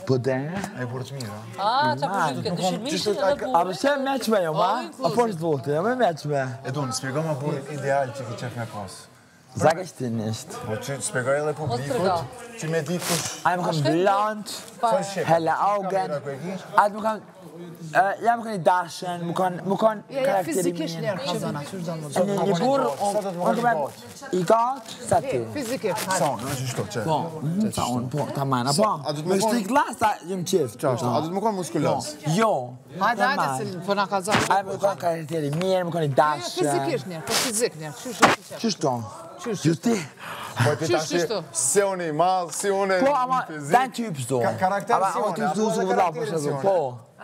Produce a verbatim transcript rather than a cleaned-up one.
Po dhe? E burë të mira. A, që përshim këtë dëshirmishin edhe burë. A përse e meqme jo, ma? A po është votë, jo me meqme. Edun, spjego ma burë ideal që ki qef me pas. Zagjeshtinisht. Po që të spjegoj edhe publikut, që me ditë kush... A më kam blant, hele augen, a më kam... Jam më kanë i dashen, më kanë karakteri mirë. Fizikisht njerë ka zona, që është do më zona. Një burë, më kanë i gatë, sa ti? Fizikisht, Sa, në që shto, që? Po, sa unë, po, ta majna, po. Me shtik glas, ta jëmë qiftë. Qashtë, a du të më kanë muskulos? Jo. Hajde, hajde, se po nga ka zona. A më kanë karakteri mirë, më kanë i dashen. Fizikisht njerë, po fizik njerë, qështo? Ju ti? Po ti tashi, se unë i madhë, si unë i fizik. Po, ama, ta në ty pëzdo. Karakter si unë, po.